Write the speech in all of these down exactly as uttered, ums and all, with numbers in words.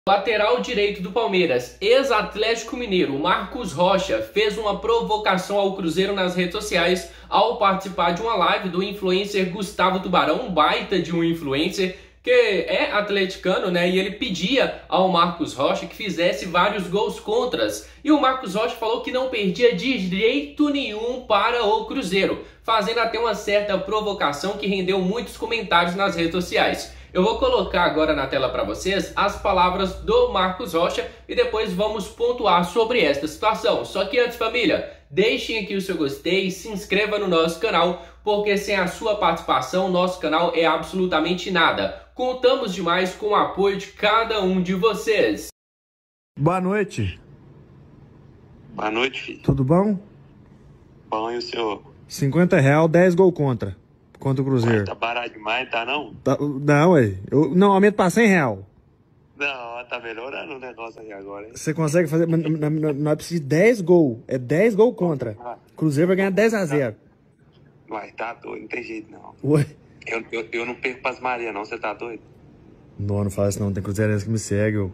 Lateral direito do Palmeiras, ex-Atlético Mineiro, Marcos Rocha, fez uma provocação ao Cruzeiro nas redes sociais ao participar de uma live do influencer Gustavo Tubarão, um baita de um influencer que é atleticano, né? E ele pedia ao Marcos Rocha que fizesse vários gols contras. E o Marcos Rocha falou que não perdia de jeito nenhum para o Cruzeiro, fazendo até uma certa provocação que rendeu muitos comentários nas redes sociais. Eu vou colocar agora na tela para vocês as palavras do Marcos Rocha e depois vamos pontuar sobre esta situação. Só que antes, família, deixem aqui o seu gostei e se inscreva no nosso canal, porque sem a sua participação, nosso canal é absolutamente nada. Contamos demais com o apoio de cada um de vocês. Boa noite. Boa noite, filho. Tudo bom? Bom, e o senhor? cinquenta reais, dez gol contra. Contra o Cruzeiro. Tá barato demais, tá não? Tá, não, ué. Eu, não, aumento pra cem reais. Não, tá melhorando o negócio aí agora, hein? Você consegue fazer... Nós precisamos de dez gols. É dez gols contra. O Cruzeiro vai ganhar dez a zero. Uai, tá doido, não tem jeito não. Ué? Eu, eu, eu não perco pras Maria não, você tá doido? Não, não fala isso não. Tem cruzeirense que me segue. Eu...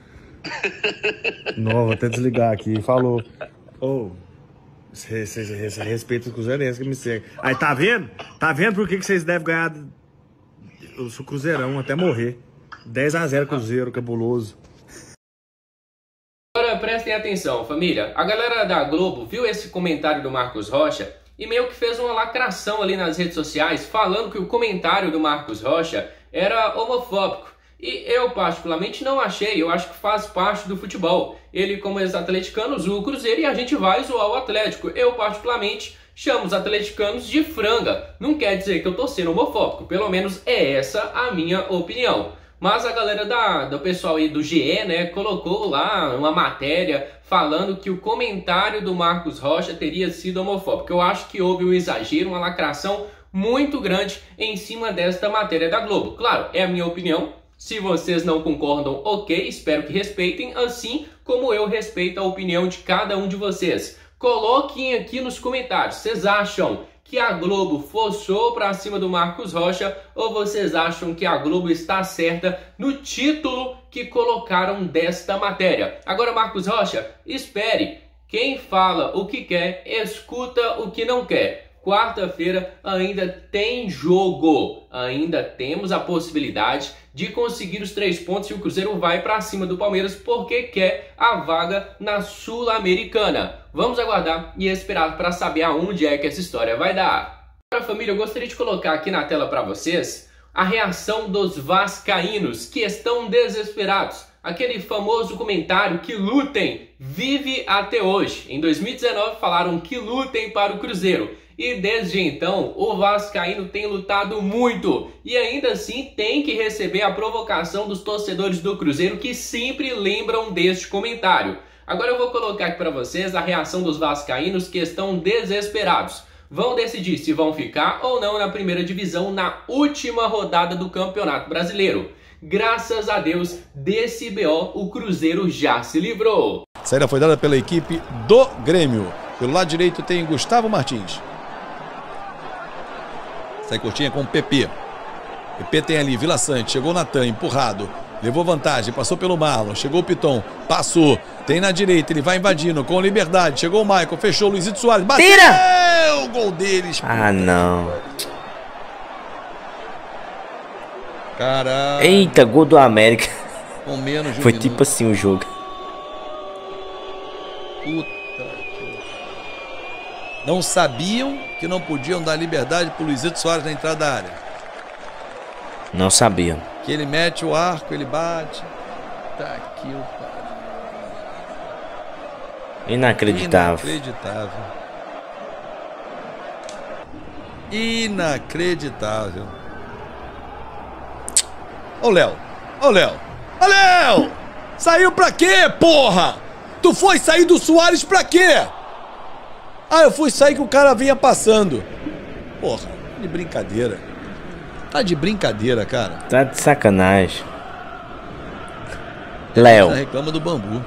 não, vou até desligar aqui. Falou. Ô... Oh. Você, você, você respeita os cruzeirenses que me seguem. Aí, tá vendo? Tá vendo por que, que vocês devem ganhar o Cruzeirão até morrer? dez a zero Cruzeiro, cabuloso. Agora prestem atenção, família. A galera da Globo viu esse comentário do Marcos Rocha e meio que fez uma lacração ali nas redes sociais, falando que o comentário do Marcos Rocha era homofóbico. E eu particularmente não achei, eu acho que faz parte do futebol. Ele, como ex-atleticano, zoa o Cruzeiro e a gente vai zoar o Atlético. Eu particularmente chamo os atleticanos de franga. Não quer dizer que eu tô sendo homofóbico, pelo menos é essa a minha opinião. Mas a galera da, do pessoal aí do G E, né, colocou lá uma matéria falando que o comentário do Marcos Rocha teria sido homofóbico. Eu acho que houve um exagero, uma lacração muito grande em cima desta matéria da Globo. Claro, é a minha opinião. Se vocês não concordam, ok, espero que respeitem, assim como eu respeito a opinião de cada um de vocês. Coloquem aqui nos comentários, vocês acham que a Globo forçou para cima do Marcos Rocha ou vocês acham que a Globo está certa no título que colocaram desta matéria? Agora, Marcos Rocha, espere. Quem fala o que quer, escuta o que não quer. Quarta-feira ainda tem jogo, ainda temos a possibilidade de conseguir os três pontos e o Cruzeiro vai para cima do Palmeiras porque quer a vaga na Sul-Americana. Vamos aguardar e esperar para saber aonde é que essa história vai dar. Agora, família, eu gostaria de colocar aqui na tela para vocês a reação dos vascaínos que estão desesperados. Aquele famoso comentário que lutem vive até hoje. Em dois mil e dezenove falaram que lutem para o Cruzeiro. E desde então, o vascaíno tem lutado muito e ainda assim tem que receber a provocação dos torcedores do Cruzeiro que sempre lembram deste comentário. Agora eu vou colocar aqui para vocês a reação dos vascaínos que estão desesperados. Vão decidir se vão ficar ou não na primeira divisão na última rodada do Campeonato Brasileiro. Graças a Deus, desse B O o Cruzeiro já se livrou. A saída foi dada pela equipe do Grêmio. Pelo lado direito tem Gustavo Martins. Sai curtinha com o P P. P P tem ali Vila Sante, chegou o Natan, empurrado. Levou vantagem, passou pelo Marlon, chegou o Piton, passou. Tem na direita, ele vai invadindo com liberdade. Chegou o Michael, fechou o Luizito Soares. Bateu! Tira! O gol deles. Ah, não. Caralho. Eita, gol do América. Com menos de um Foi minuto. tipo assim o jogo. Puta que... Não sabiam que não podiam dar liberdade pro Luizito Soares na entrada da área. Não sabiam. Que ele mete o arco, ele bate. Tá aqui o pariu. Inacreditável. Inacreditável. Inacreditável. Ô, Léo. Ô, Léo. Ô, Léo! Saiu pra quê, porra? Tu foi sair do Soares pra quê? Ah, eu fui sair que o cara vinha passando. Porra, de brincadeira. Tá de brincadeira, cara. Tá de sacanagem. Léo. Você reclama do bambu.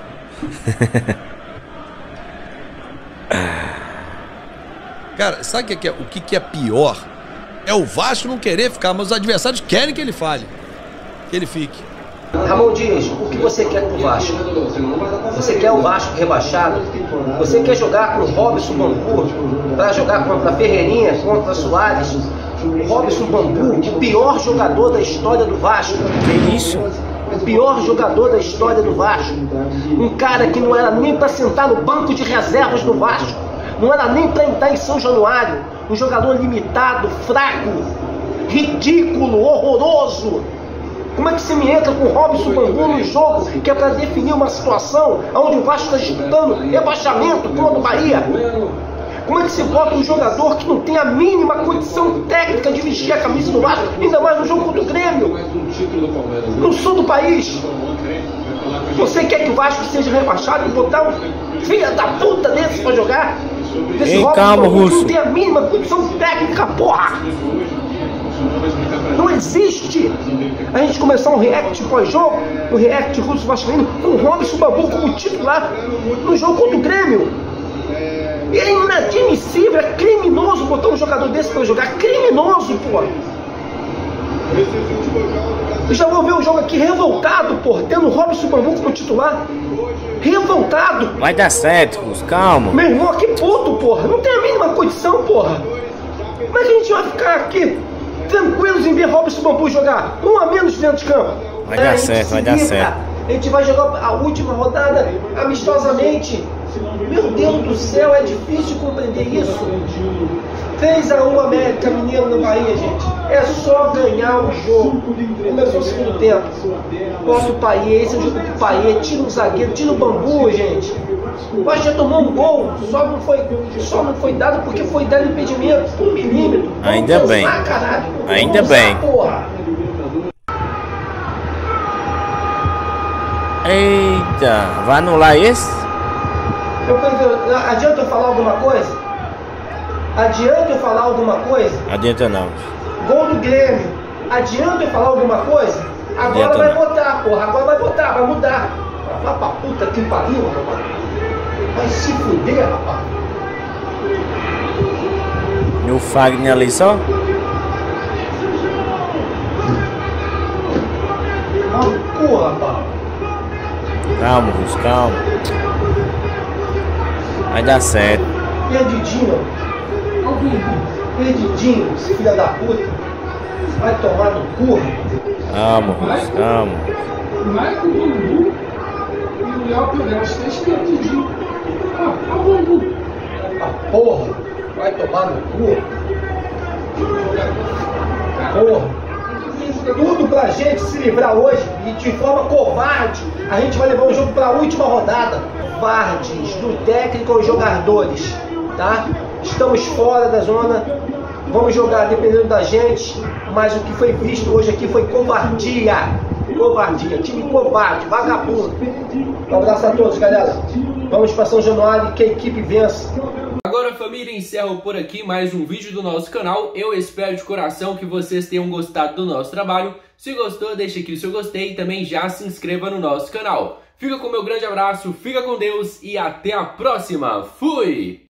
Cara, sabe o que é, o que é pior? É o Vasco não querer ficar, mas os adversários querem que ele fale. Que ele fique. Ramon Dias, o que você quer pro Vasco? Você quer o Vasco rebaixado? Você quer jogar com o Robson Bambu para jogar contra a Ferreirinha, contra a Soares? O Robson Bambu, o pior jogador da história do Vasco. Que isso? O pior jogador da história do Vasco. Um cara que não era nem para sentar no banco de reservas do Vasco. Não era nem para entrar em São Januário. Um jogador limitado, fraco, ridículo, horroroso. Como é que você me entra com o Robson Bambu no jogo que é para definir uma situação onde o Vasco está disputando rebaixamento contra o Bahia? Como é que você bota um jogador que não tem a mínima condição técnica de vestir a camisa do Vasco, ainda mais no jogo contra o Grêmio? No sul do país. Você quer que o Vasco seja rebaixado e botar um filho da puta desse para jogar? Desse Ei, calma, Russo. Não tem a mínima condição técnica, porra! Não existe a gente começar um react pós-jogo, um react russo vascaíno, com o Robson Bambu como titular no jogo contra o Grêmio. E é inadmissível, é criminoso botar um jogador desse para jogar. Criminoso, pô. Eu já vou ver o jogo aqui revoltado, pô, tendo o Robson Bambu como titular. Revoltado. Vai dar certo, Russo, calma. Meu irmão, que puto, porra. Não tem a mínima condição, porra. Como é que a gente vai ficar aqui tranquilos em ver Robson Bambu jogar? Um a menos dentro de campo. Vai dar certo, vai dar certo. A gente vai jogar a última rodada amistosamente. Meu Deus do céu, é difícil compreender isso. três a um América Mineiro no Bahia, gente. É só ganhar o jogo. Começou o segundo tempo. Bota o Paiê, esse é o jogo do Paiê. Tira um zagueiro, tira o Bambu, gente. O Vasco já tomou um gol, só não foi, só não foi dado porque foi dado impedimento por um milímetro. Ainda Vamos bem. pensar, caralho. Ainda Vamos bem. usar, porra. Eita, vai anular esse? Eu, eu, adianta eu falar alguma coisa? Adianta eu falar alguma coisa? Adianta não. Gol do Grêmio. Adianta eu falar alguma coisa? Agora Adianta vai não. botar, porra. Agora vai botar, vai mudar. Vai pra puta que pariu, rapaz. Vai se fuder, rapaz. E o Fagner ali só? Vai porra, rapaz. Calma, Russo, calma. Vai dar certo. Perdidinho. Perdidinho, esse filho da puta. Vai tomar no cu. Calma, Russo, calma. O Michael Bambu e o Léo Pelé, os três perdidinhos. Ah, ah, Bambu. A porra. Vai tomar no cu. Porra. Tudo pra gente se livrar hoje e de forma covarde. A gente vai levar o jogo pra última rodada. Covardes do técnico aos jogadores, tá? Estamos fora da zona. Vamos jogar dependendo da gente. Mas o que foi visto hoje aqui foi covardia. Covardia, time covarde, vagabundo. Um abraço a todos, galera. Vamos para São Januário e que a equipe vença. Agora, família, encerro por aqui mais um vídeo do nosso canal. Eu espero de coração que vocês tenham gostado do nosso trabalho. Se gostou, deixa aqui o seu gostei e também já se inscreva no nosso canal. Fica com o meu grande abraço, fica com Deus e até a próxima. Fui!